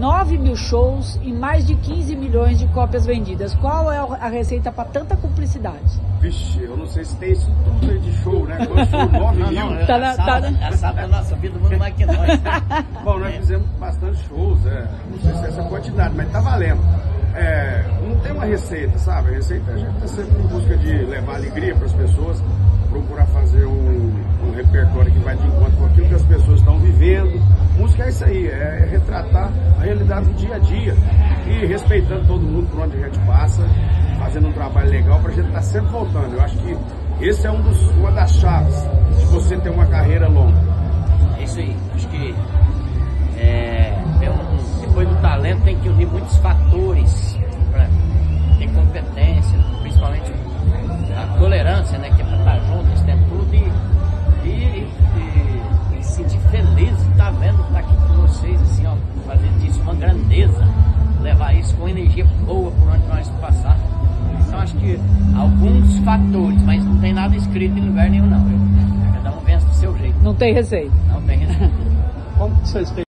9 mil shows e mais de 15 milhões de cópias vendidas. Qual é a receita para tanta cumplicidade? Vixe, eu não sei se tem isso tudo aí de show, né? Quando show 9 mil. Ela sabe da nossa vida muito mais que nós. Bom, nós fizemos bastante shows, não sei se é essa quantidade, mas tá valendo. Não tem uma receita, sabe? A receita a gente tá sempre em busca de levar alegria para as pessoas, procurar fazer um repertório que vai de encontro com aquilo que as pessoas estão vivendo. Música é isso aí, é retratar a realidade do dia a dia e respeitando todo mundo por onde a gente passa, fazendo um trabalho legal para a gente estar sempre voltando. Eu acho que esse é uma das chaves de você ter uma carreira longa. É isso aí, acho que depois do talento tem que unir muitos fatores para ter competência, principalmente a tolerância, né, que é para estar junto esse tempo todo e se sentir feliz de estar vendo estar aqui com vocês, assim, ó, fazer disso uma grandeza, levar isso com energia boa por onde nós passar. Então acho que alguns fatores, mas não tem nada escrito em lugar nenhum não. Cada um vence do seu jeito. Não tem receita. Não tem receita. Como que vocês têm